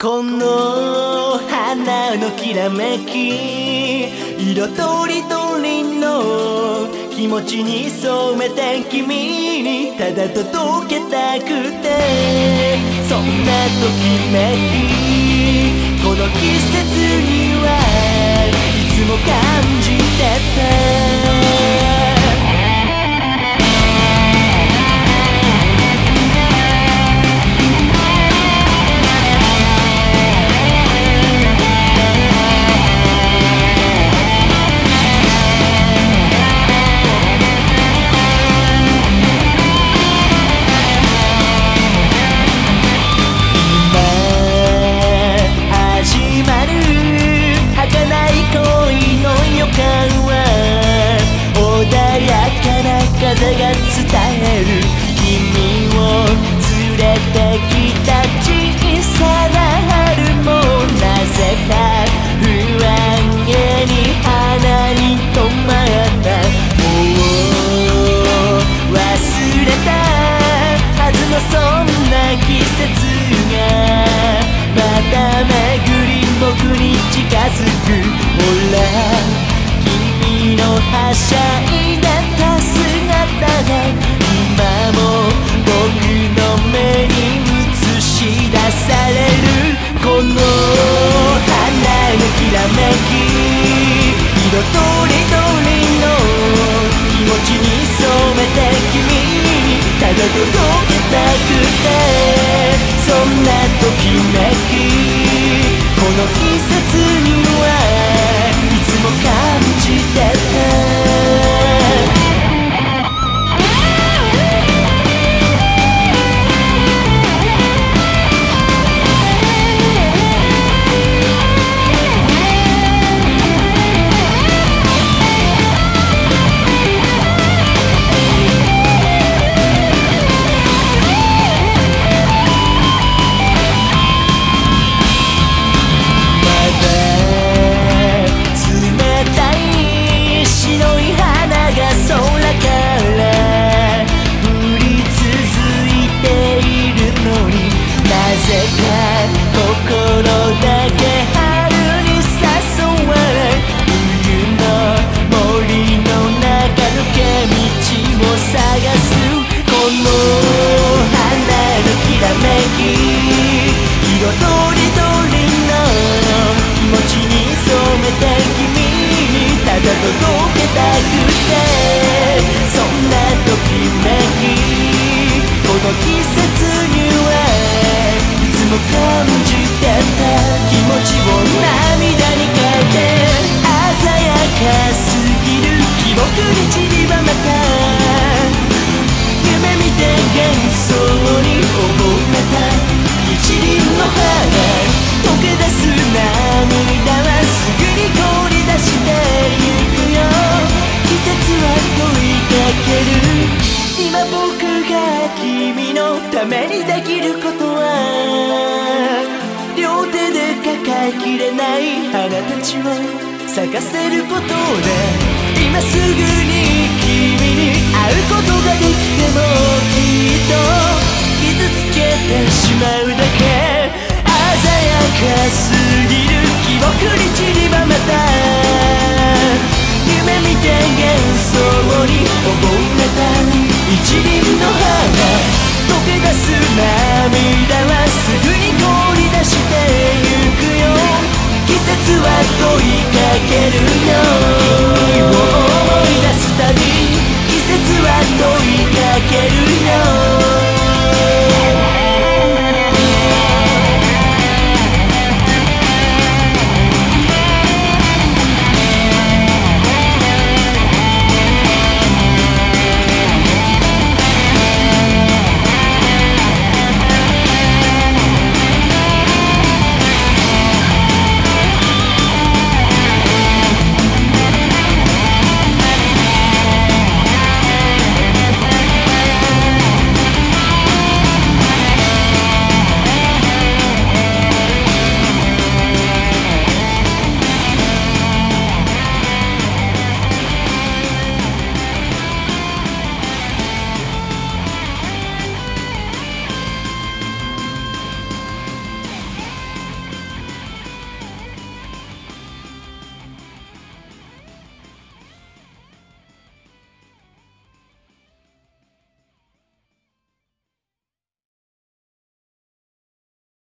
この花のきらめき、色とりどりの気持ちに染めて君にただ届けたくて、そんなときめきこの季節にはいつも感じてた。風が伝える君を連れてきた小さな春もなぜか不安げに鼻に止まった。もう忘れたはずのそんな季節がまた巡り僕に近づく。ほら君のはしゃいだ今も僕の目に映し出される。この花のきらめき、色とりどりの気持ちに染めて君にただ届けたくて、そんなときめきこの季節にはいつも感じてた。届けたくて、そんなときめきこの季節にはいつも感じてた。気持ちを涙に変えて鮮やかすぎる記憶に散りばめた夢見て幻想に溺れた一輪の花溶け出す涙はすぐに凍り出してゆくよ。季節は問いかける。今僕が君のためにできることは両手で抱えきれない花たちを咲かせることで、今すぐに君に会うことができてもきっと傷つけてしまうだけ。鮮やかすぎる記憶に散りばめた夢見て幻想に溺れた一輪の花溶け出す涙